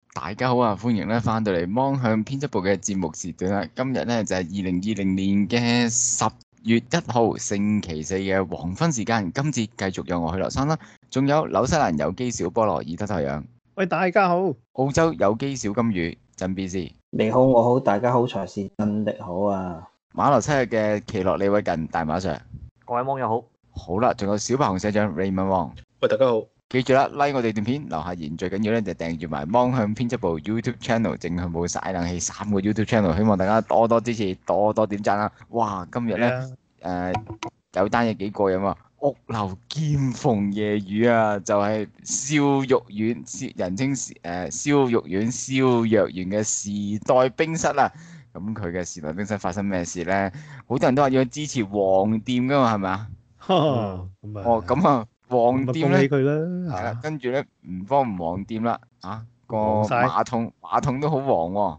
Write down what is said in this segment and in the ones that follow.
大家好啊，歡迎咧翻到嚟芒向編輯部嘅節目時段啦。今日咧就係2020年嘅10月1號星期四嘅黃昏時間。今節繼續有我許留山啦，仲有紐西蘭有機小菠蘿爾德太陽， 喂，大家好。 澳洲有機小金魚真 B C， 你好，我好，大家好才是真的好啊！ 馬來西亞嘅奇樂李偉近大馬 Sir， 各位網友好。 好啦，仲有小白熊社長 Raymond Wong。 喂，大家好。 記住啦，like 我哋段片，留下言，最緊要咧就訂閱埋芒向編輯部 YouTube channel，正向部曬冷氣3個 YouTube channel，希望大家多多支持，多多點讚啦！哇，今日咧有單嘢幾過癮喎，屋漏兼逢夜雨啊，就係燒肉丸，人稱燒肉丸燒藥丸嘅時代冰室啦。咁佢嘅時代冰室發生咩事咧？好多人都話要支持黃店噶嘛，係咪啊？咁啊。黃店咧，係啦，跟住咧唔幫唔黃店啦，個馬桶都好黃喎，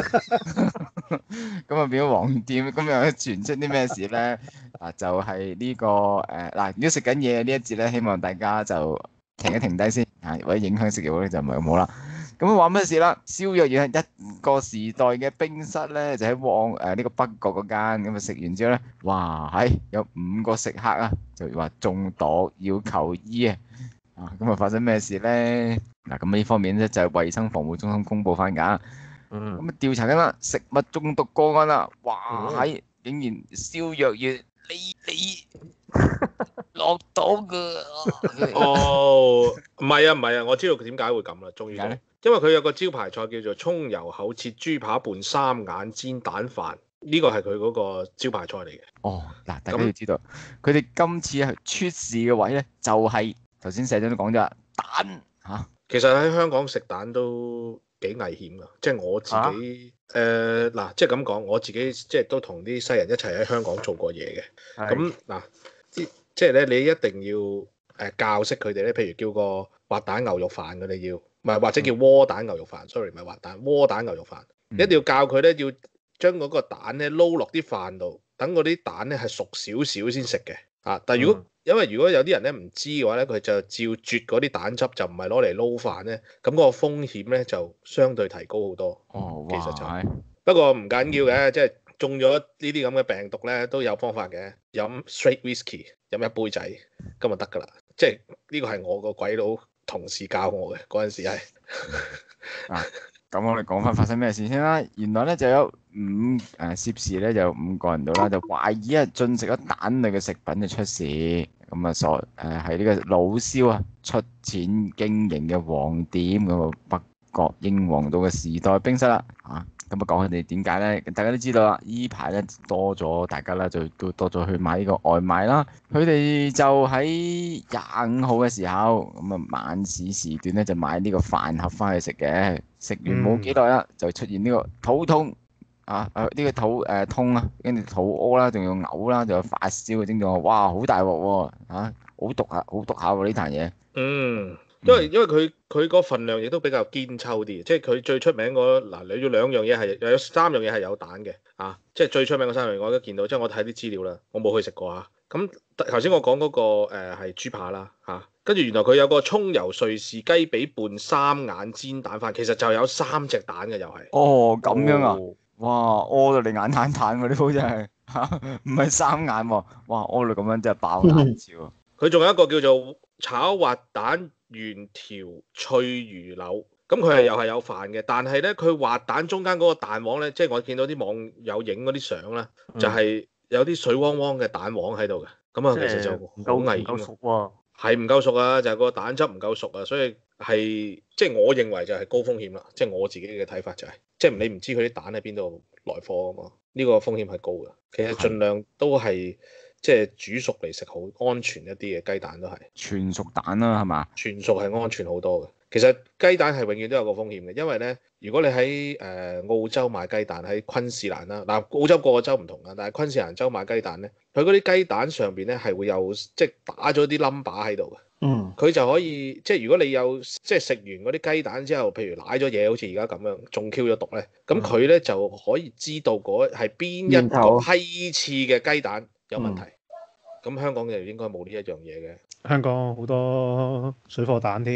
咁啊變咗黃店，咁又傳出啲咩事咧？就係呢個如果食緊嘢呢一節咧，希望大家就停一停低先，或者影響食嘢咧就唔係咁好啦。咁話咩事啦？燒藥丸係一個時代嘅冰室咧，就喺呢個北角嗰間，咁啊食完之後咧，哇有5個食客啊，就話中毒要求醫啊！咁啊發生咩事咧？咁呢方面咧就係衛生防護中心公佈翻㗎。咁啊調查緊啦，食物中毒個案啦，哇竟然燒藥丸你落到㗎。 哦，唔係啊，我知道佢點解會咁啦，終於。因為佢有個招牌菜叫做葱油厚切豬扒拌三眼煎蛋飯，呢個係佢嗰個招牌菜嚟嘅。 大家要知道，佢哋今次係出事嘅位咧，就係頭先社長都講咗啦，蛋嚇。 其實喺香港食蛋都幾危險㗎，即係我自己即係咁講，我自己即係都同啲西人一齊喺香港做過嘢嘅。咁即係咧，你一定要教識佢哋咧，譬如叫個滑蛋牛肉飯佢哋要。唔係，或者叫窩蛋牛肉飯，sorry，唔係滑蛋，窩蛋牛肉飯，一定要教佢咧，要將嗰個蛋咧撈落啲飯度，等嗰啲蛋咧係熟少少先食嘅。但係因為如果有啲人咧唔知嘅話咧，佢就照啜嗰啲蛋汁，就唔係攞嚟撈飯咧，咁嗰個風險咧就相對提高好多。其實就不過唔緊要嘅，即係中咗呢啲咁嘅病毒咧都有方法嘅，飲 straight whisky， 飲一杯仔咁就得㗎啦。即係呢個係我個鬼佬同事教我嘅嗰陣時係。 咁我哋講翻發生咩事先啦。原來咧就有涉事咧就有5個人度啦，就懷疑進食咗蛋類嘅食品就出事。咁係呢個老蕭出錢經營嘅黃店嗰個北角英皇道嘅時代冰室啦。咁講佢哋點解咧？大家都知道啦，依排咧多咗，大家咧就都多咗去買呢個外賣啦。佢哋就喺25號嘅時候，晚市時段咧就買呢個飯盒翻去食嘅。食完冇幾耐啦，就出現呢個肚痛呢個肚痛啊，跟住肚屙啦，仲要嘔啦，仲有發燒嘅症狀。哇，好大鑊喎！好毒下喎呢壇嘢。 因為佢個份量亦都比較堅抽啲，即係佢最出名嗰你要2樣嘢係有3樣嘢係有蛋嘅，即係最出名嗰3樣我都見到，即係我睇啲資料啦，我冇去食過啊。咁頭先我講嗰個係豬扒啦，跟住原來佢有個葱油瑞士雞髀拌三眼煎蛋飯，其實就有3隻蛋嘅又係。 咁樣啊！哇，屙到你眼攤攤喎，呢鋪真係唔係3眼喎，哇，屙到咁樣真係爆眼照。 佢仲有一個叫做炒滑蛋原條脆魚柳，咁佢又係有飯嘅，但係咧佢滑蛋中間嗰個蛋黃咧，即係我見到啲網友影嗰啲相咧，就係有啲水汪汪嘅蛋黃喺度嘅，咁其實就好危險。唔夠熟喎，係唔夠熟啊，就係個蛋汁唔夠熟啊，所以係即係我認為就係高風險啦，即係我自己嘅睇法就係，即係你唔知佢啲蛋喺邊度來貨啊嘛，呢個風險係高嘅。其實盡量都係。即係煮熟嚟食好安全一啲嘅雞蛋都係全熟蛋啦，係嘛？ 全熟係安全好多嘅。其實雞蛋係永遠都有個風險嘅，因為咧，如果你喺澳洲買雞蛋喺昆士蘭啦，澳洲個個州唔同啊，但係昆士蘭州買雞蛋咧，佢嗰啲雞蛋上邊咧係會有即係打咗啲 number 喺度嘅。佢就可以即係如果你有即係食完嗰啲雞蛋之後，譬如舐咗嘢，好似而家咁樣中 Q 咗毒咧，咁佢咧就可以知道嗰係邊一個批次嘅雞蛋有問題。咁香港就應該冇呢一樣嘢嘅。 香港好多水貨蛋添。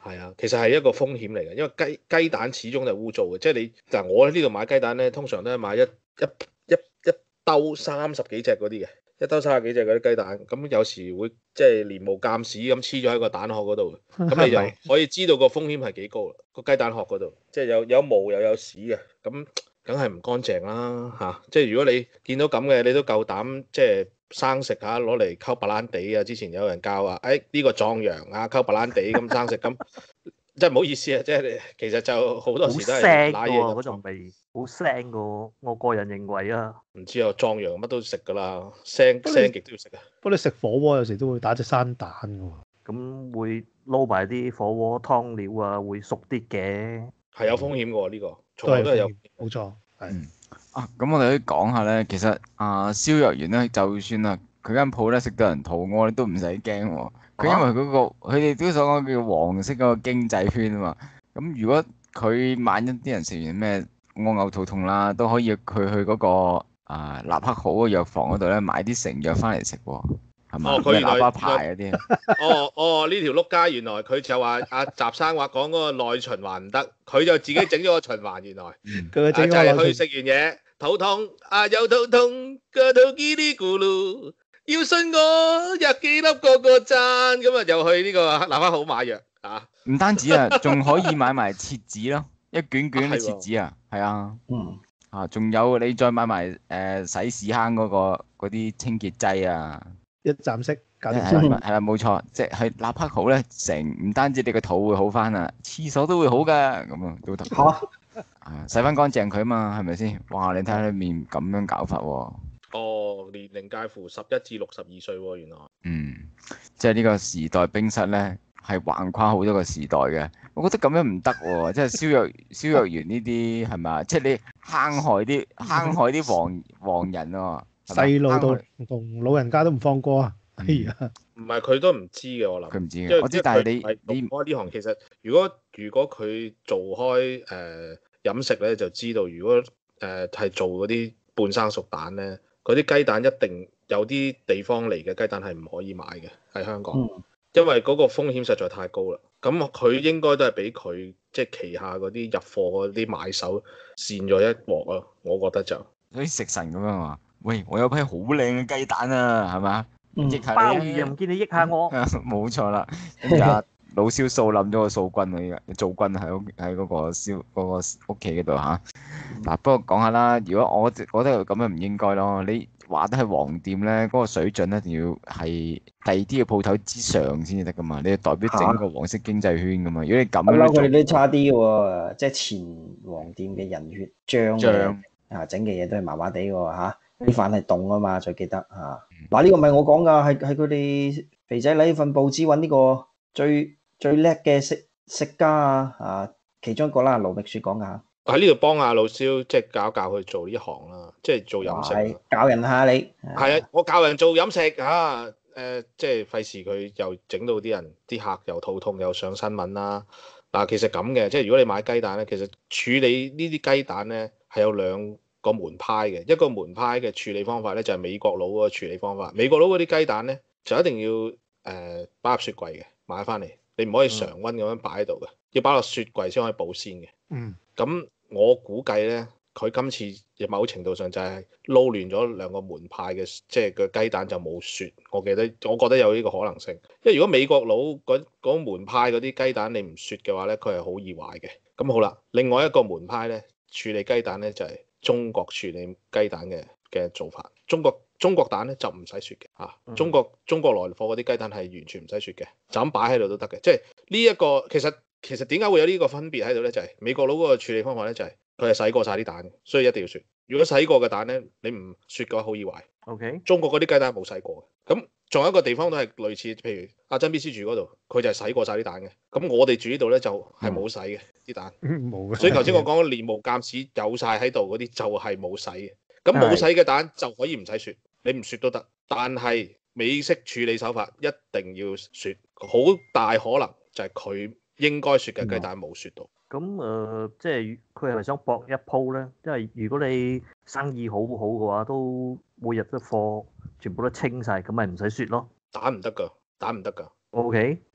係啊，其實係一個風險嚟嘅，因為雞蛋始終係污糟嘅，即係你嗱我喺呢度買雞蛋咧，通常都係買一兜30幾隻嗰啲嘅，一兜30幾隻嗰啲雞蛋，咁有時會即係連毛鑑屎咁黐咗喺個蛋殼嗰度，咁你就可以知道個風險係幾高啦。個雞蛋殼嗰度即係有毛又有屎嘅，咁梗係唔乾淨啦嚇。即係如果你見到咁嘅，你都夠膽即係生食下攞嚟溝白蘭地啊！之前有人教話，呢個壯陽啊，溝白蘭地咁生食咁。真係唔好意思啊！即係其實就好多時都係揦嘢入嗰種味，好腥噶。我個人認為啊， 唔知啊，壯陽乜都食噶啦，腥極都要食啊。 不過你食火鍋有時都會打隻生蛋噶喎。 咁會撈埋啲火鍋湯料啊，會熟啲嘅。係有風險嘅喎呢個，從來都係有。 冇錯，係。 咁我哋可以講下咧，其實蕭若元咧，就算啊佢間鋪咧食到人肚餓，都唔使驚喎。佢因為佢哋都所講叫黃色嗰個經濟圈啊嘛，咁如果佢萬一啲人食完咩屙嘔肚痛啦，都可以佢去嗰個立克好嘅藥房嗰度咧買啲成藥翻嚟食喎，係嘛？ 佢原來喇叭牌嗰啲。 呢條碌街原來佢就話阿習生話講嗰個內循環唔得，佢就自己整咗個循環原來。 佢就係去食完嘢肚痛，有肚痛個肚嘰哩咕嚕。要信我入幾粒個讚，咁啊又去呢個喇叭好買藥啊！ 唔單止啊，仲可以買埋廁紙咯，一卷卷嘅廁紙啊，係啊，仲有你再買埋洗屎坑嗰啲清潔劑啊， 一站式搞掂係啦，冇錯，即係立克好咧，唔單止你個肚會好翻啊，廁所都會好噶，咁啊都得。洗翻乾淨佢啊嘛，係咪先？哇，你睇下裏面咁樣搞法喎。 年齡介乎11至62歲喎，原來。 即係呢個時代冰室咧，係橫跨好多個時代嘅。我覺得咁樣唔得喎，即係蕭若元呢啲係咪？即係你坑害啲黃人喎。 細路同老人家都唔放過啊！哎呀， 唔係佢都唔知嘅，我諗。佢唔知嘅，我知，但係你開呢行其實，如果佢做開飲食咧，就知道如果係做嗰啲半生熟蛋咧。嗰啲雞蛋一定有啲地方嚟嘅雞蛋係唔可以買嘅喺香港，因為嗰個風險實在太高啦。咁佢應該都係俾佢即係旗下嗰啲入貨嗰啲買手跣咗一鑊咯，我覺得就好似食神咁樣話，喂，我有批好靚嘅雞蛋啊，係嘛？益下鮑魚又唔見你益下我， 冇錯啦。跟住老蕭掃冧咗個掃軍喎，做軍喺嗰個屋企嗰度嚇。嗱，不過講下啦，如果我覺得咁樣唔應該咯。你話得係黃店咧，嗰個水準一定要係第二啲嘅鋪頭之上先至得噶嘛。你要代表整個黃色經濟圈噶嘛。如果你咁樣做， 佢哋都差啲嘅喎，即係前黃店嘅人血漿整嘅嘢都係麻麻地嘅喎嚇。啲飯係凍啊嘛，最記得嚇。嗱，呢個唔係我講㗎，係佢哋肥仔呢份報紙揾呢個最叻嘅食家啊，其中一個啦，盧覓雪講㗎嚇。 喺呢度幫阿老蕭即係教佢做呢行啦，即係做飲食。 教人下你。 係啊，我教人做飲食嚇，即係費事佢又整到啲客又肚痛又上新聞啦。嗱，其實咁嘅，即係如果你買雞蛋咧，其實處理呢啲雞蛋咧係有兩個門派嘅。一個門派嘅處理方法咧就係美國佬嗰個處理方法。美國佬嗰啲雞蛋咧就一定要擺入雪櫃嘅，買翻嚟。你唔可以常溫咁樣擺喺度嘅，要擺落雪櫃先可以保鮮嘅。咁我估計咧，佢今次嘅某程度上就係撈亂咗兩個門派嘅，即係個雞蛋就冇雪。我覺得有呢個可能性，因為如果美國佬嗰門派嗰啲雞蛋你唔雪嘅話咧，佢係好易壞嘅。咁好啦，另外一個門派咧處理雞蛋咧就係中國處理雞蛋嘅做法。中國蛋咧就唔使雪嘅嚇，中國來貨嗰啲雞蛋係完全唔使雪嘅，就咁擺喺度都得嘅。即係呢一個其實點解會有呢個分別喺度咧？就係美國佬嗰個處理方法咧，就係佢係洗過晒啲蛋，所以一定要雪。如果洗過嘅蛋咧，你唔雪嘅話好易壞。 OK， 中國嗰啲雞蛋冇洗過嘅。咁仲有一個地方都係類似，譬如阿曾 B C 住嗰度，佢就係洗過晒啲蛋嘅。咁我哋住呢度咧就係冇洗嘅啲蛋， 冇嘅。 所以頭先我講連毛鑑屎有晒喺度嗰啲就係冇洗嘅。咁冇洗嘅蛋就可以唔使雪。你唔雪都得，但係美式處理手法一定要雪，好大可能就係佢應該雪嘅雞蛋冇雪到。 咁即係佢係咪想搏一鋪咧？因為如果你生意好嘅話，都每日啲貨全部都清晒，咁咪唔使雪咯。 蛋唔得㗎。 O K，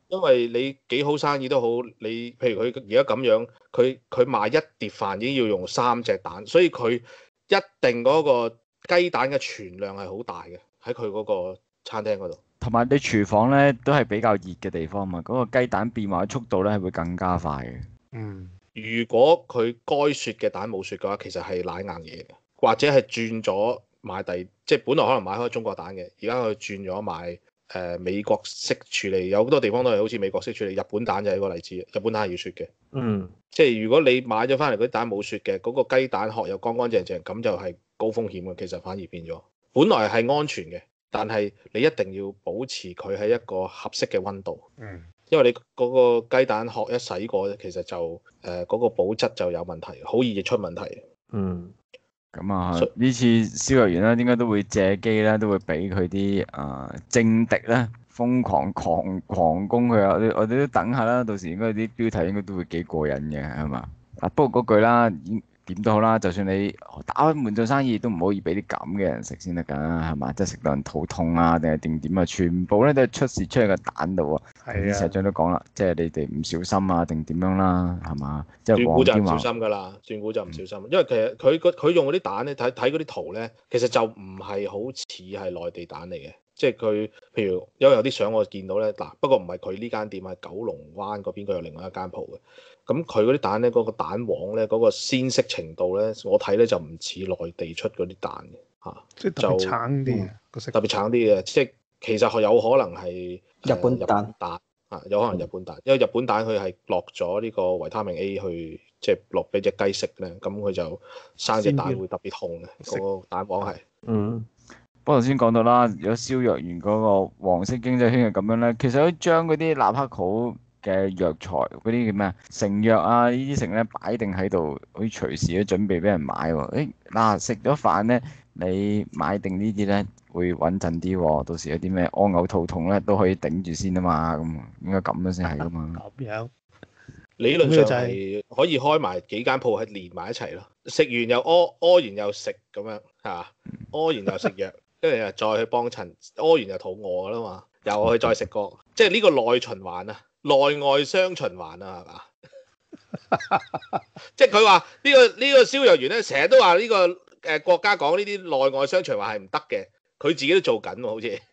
因為你幾好生意都好，你譬如佢而家咁樣，佢賣一碟飯已經要用3隻蛋，所以佢一定嗰個雞蛋嘅存量係好大嘅喺佢嗰個餐廳嗰度。 同埋你廚房咧都係比較熱嘅地方嘛，嗰個雞蛋變化嘅速度咧係會更加快嘅。 嗯， 如果佢該雪嘅蛋冇雪嘅話，其實係奶硬嘢嘅，或者係轉咗買即係本來可能買開中國蛋嘅，而家佢轉咗買美國式處理，有好多地方都係好似美國式處理。日本蛋就係一個例子，日本蛋係要雪嘅。 嗯， 即係如果你買咗翻嚟嗰啲蛋冇雪嘅，嗰個雞蛋殼又乾乾淨淨，咁就係高風險嘅。其實反而變咗，本來係安全嘅，但係你一定要保持佢喺一個合適嘅溫度。 嗯， 因為你嗰個雞蛋殼一洗過咧，其實就嗰個保質就有問題，好易出問題。 嗯， 咁啊，呢次蕭若元咧，應該都會借機咧，都會俾佢啲政敵咧瘋狂攻佢啊！我哋都等下啦，到時應該啲標題應該都會幾過癮嘅，係嘛？啊，不過嗰句啦，點都好啦，就算你打開門做生意，都唔可以俾啲咁嘅人食先得㗎，係嘛？即係食到人肚痛啊，定係點啊？全部咧都係出事出喺個蛋度喎。 係啊， 石長都講啦，即係你哋唔小心啊，定點樣啦，係嘛？即係斷估就唔小黃天心㗎啦，斷估就唔小心，因為其實佢用嗰啲蛋咧，睇嗰啲圖咧，其實就唔係好似係內地蛋嚟嘅。即係佢，譬如因為有啲相我見到咧，嗱，不過唔係佢呢間店，係九龍灣嗰邊佢有另外一間鋪嘅。咁佢嗰啲蛋咧，嗰個蛋黃咧，嗰個鮮色程度咧，我睇咧就唔似內地出嗰啲蛋嘅嚇， 即係特別橙啲個色， 特別橙啲嘅，即係其實有可能係日本蛋啊，有可能日本蛋，因為日本蛋佢係落咗呢個維他命 A 去，即係落俾隻雞食咧，咁佢就生隻蛋會特別紅嘅，嗰個蛋黃係。 嗯。 不過頭先講到啦，如果蕭若元嗰個黃色經濟圈係咁樣咧，其實可以將嗰啲立克好嘅藥材嗰啲叫咩啊，成藥啊呢啲成咧擺定喺度，可以隨時都準備俾人買喎。嗱，食咗飯咧，你買定呢啲咧會穩陣啲喎，到時有啲咩屙嘔肚痛咧都可以頂住先啊嘛，咁應該咁樣先係噶嘛。 咁樣理論上係可以開埋幾間鋪係連埋一齊咯，食完又屙完又食咁樣嚇，屙完又食藥。跟住又再去幫襯，屙完就肚餓啦嘛，又去再食過，即係呢個內循環啊，內外雙循環啊，係嘛？即係佢話呢個蕭若元咧，成日都話呢個國家講呢啲內外雙循環係唔得嘅，佢自己都做緊喎，好似。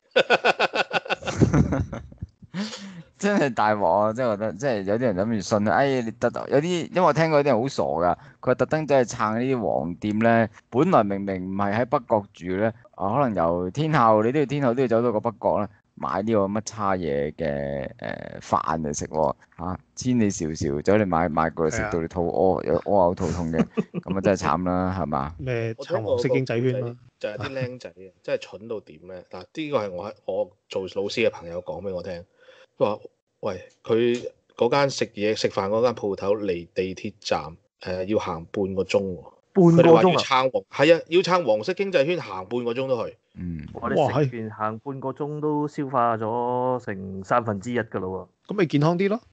真係大鑊啊！即係覺得，即係有啲人諗住信啊。你得有啲，因為我聽過有啲人好傻㗎，佢特登走去撐呢啲黃店咧。本來明明唔係喺北角住咧，可能由天后你都要天后都要走到個北角啦，買呢個乜叉嘢嘅飯嚟食喎嚇，千里迢迢走嚟買過嚟食到你肚屙又屙嘔肚痛嘅，咁啊真係慘啦，係嘛？ 咩橙黃色經濟圈咯？ 就係啲僆仔啊，真係蠢到點咧？嗱，呢個係我做老師嘅朋友講俾我聽。佢話：喂，佢嗰間食飯嗰間鋪頭離地鐵站要行半個鐘喎。 半個鐘係啊，要撐黃色經濟圈行半個鐘都去。 我哋食完行半個鐘都消化咗成1/3㗎咯喎。 咁咪健康啲咯？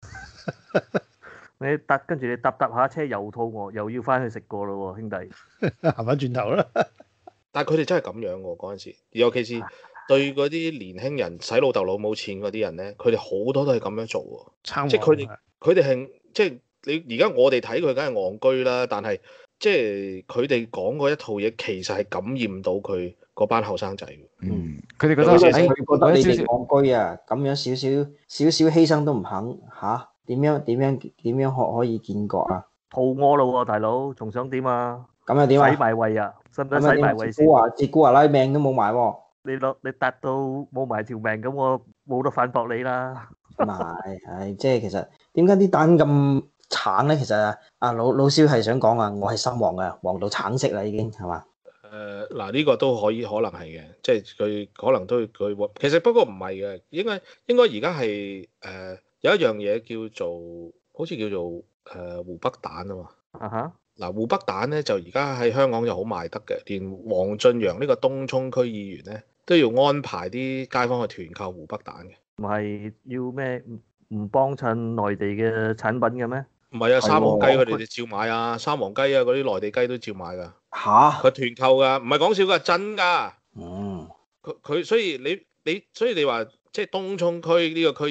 跟住你搭下車又肚餓，又要翻去食過咯喎，兄弟。 行翻轉頭啦。 但係佢哋真係咁樣喎，嗰陣時，尤其是對嗰啲年輕人使老豆老母錢嗰啲人咧，佢哋好多都係咁樣做喎。即係佢哋係即係你而家我哋睇佢梗係戇居啦，但係即係佢哋講嗰一套嘢，其實係感染到佢嗰班後生仔。 佢哋覺得佢覺得你哋戇居啊，咁樣少少犧牲都唔肯嚇，點樣可以建國啊？ 肚餓咯喎，大佬，仲想點啊？ 咁又點啊？ 洗埋胃啊？使唔使洗埋胃先？ 自古話拉命都冇埋喎。 你達到冇埋條命咁，我冇得反駁你啦。 唔係，即係其實點解啲蛋咁橙咧？其實老蕭係想講啊，我係深黃嘅，黃到橙色啦已經係嘛？ 嗱呢個都可能係嘅，即係佢可能都佢其實不過唔係嘅，應該而家係有一樣嘢好似叫做湖北蛋啊嘛。嗱，湖北蛋咧就而家喺香港就好賣得嘅，連黃俊陽呢個東涌區議員咧都要安排啲街坊去團購湖北蛋嘅。 唔係要咩唔幫襯內地嘅產品嘅咩？ 唔係啊，三黃雞佢哋照買啊，三黃雞啊嗰啲內地雞都照買㗎。 嚇！ 佢團購㗎，唔係講笑㗎，真㗎。 嗯。 佢所以你話即係東涌區呢個區議員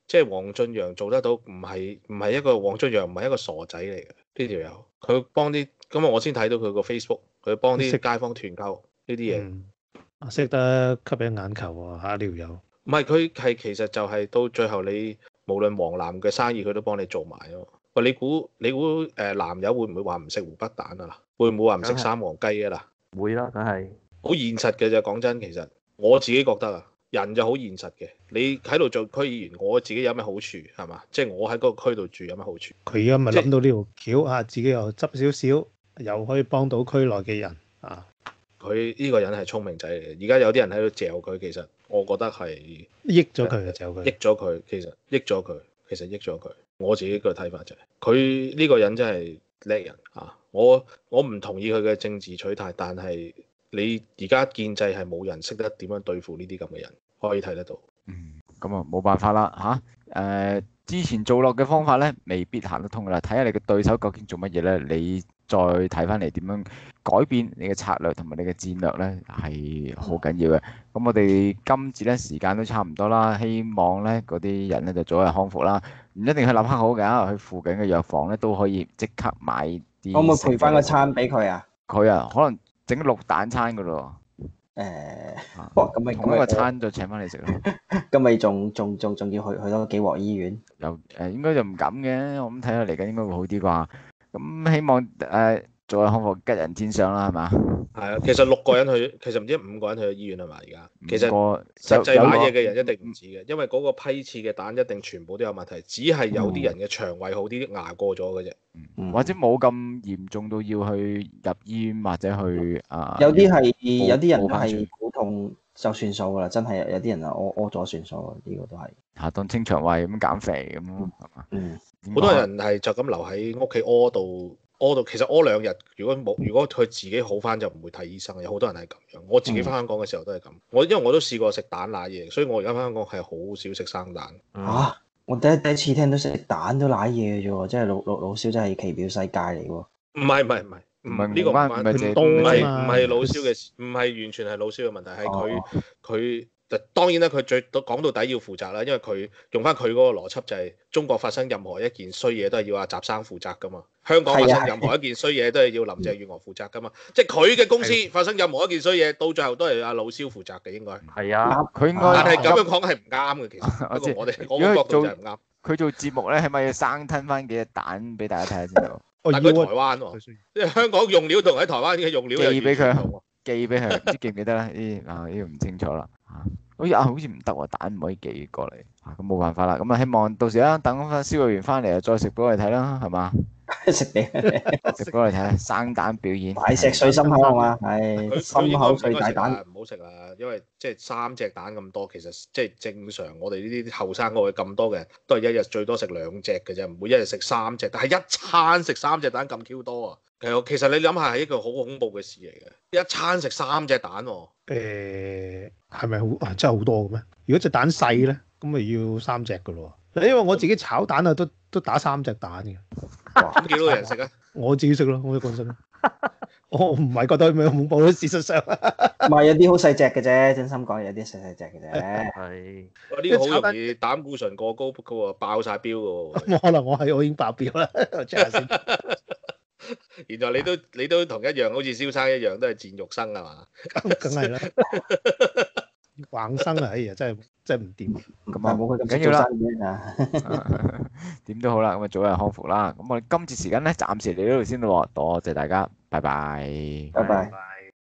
即係黃俊陽做得到，唔係一個黃俊陽唔係一個傻仔嚟嘅呢條友，佢幫啲咁我先睇到佢個 Facebook， 佢幫啲街坊團購呢啲嘢， 識得吸引眼球啊！呢條友唔係佢係其實就係到最後你無論黃藍嘅生意佢都幫你做埋咯。喂，你估男友會唔會話唔食湖北蛋啊？會唔會話唔食三黃雞啊？嗱， 會啦，梗係好現實嘅啫。講真，其實我自己覺得啊，人就好現實嘅。你喺度做區議員，我自己有咩好處係嘛？即係我喺嗰個區度住有咩好處？ 佢而家咪諗到呢條橋啊，自己又執少少，又可以幫到區內嘅人啊。 佢呢個人係聰明仔嚟嘅。而家有啲人喺度嚼佢，其實我覺得係益咗佢啊，嚼佢益咗佢，其實益咗佢，其實益咗佢。我自己個睇法就係佢呢個人真係叻人啊！我唔同意佢嘅政治取態，但係你而家建制係冇人識得點樣對付呢啲咁嘅人，可以睇得到。 咁啊冇辦法啦嚇。之前做落嘅方法咧，未必行得通噶啦。睇下你嘅對手究竟做乜嘢咧，你再睇翻嚟點樣改變你嘅策略同埋你嘅戰略咧，係好緊要嘅。咁我哋今次咧時間都差唔多啦，希望咧嗰啲人咧就早日康復啦。唔一定去立刻好嘅，去附近嘅藥房咧都可以即刻買啲。 可唔可以賠翻個餐俾佢啊？ 佢啊，可能整綠蛋餐噶咯。 咁咪同一個餐就請翻你食咯。 咁咪仲要去多幾鑊醫院？ 應該就唔敢嘅，我諗睇下嚟緊應該會好啲啩。咁希望早日康復，吉人天相啦，係嘛？ 係啊，其實6個人去，其實唔知5個人去咗醫院係嘛？而家其實個實際買嘢嘅人一定唔止嘅，因為嗰個批次嘅蛋一定全部都有問題，只係有啲人嘅腸胃好啲，捱過咗嘅啫。 或者冇咁嚴重到要去入醫院或者去有啲人係肚痛就算數㗎啦，真係有啲人啊屙咗算數，呢個都係當清腸胃咁減肥咁係嘛？ 好多人係就咁留喺屋企屙到，其實屙2日，如果佢自己好翻就唔會睇醫生。有好多人係咁樣，我自己翻香港嘅時候都係咁。因為我都試過食蛋奶嘢，所以我而家翻香港係好少食生蛋。 我第一次聽到食蛋都奶嘢嘅啫喎，真係老蕭真係奇妙世界嚟喎。 唔係，呢個唔係老蕭嘅事，唔係完全係老蕭嘅問題，係佢。當然啦，佢講到底要負責啦，因為佢用翻佢嗰個邏輯就係中國發生任何一件衰嘢都係要阿習生負責噶嘛，香港發生任何一件衰嘢都係要林鄭月娥負責噶嘛，即係佢嘅公司發生任何一件衰嘢，到最後都係阿老蕭負責嘅應該。 係啊， 佢應該。 但係咁樣講係唔啱嘅，其實。不過我哋嗰個角度就係唔啱。 佢做節目咧，起碼要生吞翻幾隻蛋俾大家睇下先到。 但佢台灣喎，即係香港用料同喺台灣嘅用料寄俾佢，唔知記唔記得咧？呢個唔清楚啦。好似唔得喎，蛋唔可以寄過嚟，咁冇辦法啦。咁希望到時啦，等翻蕭若元翻嚟再食俾我哋睇啦，係嘛？食俾我哋睇生蛋表演， 大石碎心口啊嘛，係心口碎大蛋， 唔好食啦，因為即係3隻蛋咁多，其實即係正常我哋呢啲後生嗰位咁多嘅人都係一日最多食2隻嘅啫，唔會一日食3隻，但係一餐食3隻蛋咁 Q 多啊！其實你諗下係一個好恐怖嘅事嚟嘅，一餐食3隻蛋喎。 係咪好真係好多嘅咩？如果隻蛋細咧，咁咪要3隻嘅咯。因為我自己炒蛋啊，都打3隻蛋嘅。 咁幾多人食啊？ 我自己食咯，我講真。我唔係覺得咩恐怖咯，事實上。 唔係有啲好細隻嘅啫，真心講有啲細隻嘅啫。 係。 呢個好容易膽固醇過高嘅喎，爆曬標嘅喎。 可能我已經爆標啦，check 下先。 原來你都同一樣，好似蕭生一樣，都係賤肉生係嘛？ 梗係啦，橫生啊！哎呀，真係唔掂。 咁啊，冇佢咁緊要啦。 點都好啦，咁啊早日康復啦。咁我哋今次時間咧，暫時嚟到呢度先咯。多謝大家，拜拜。 拜拜。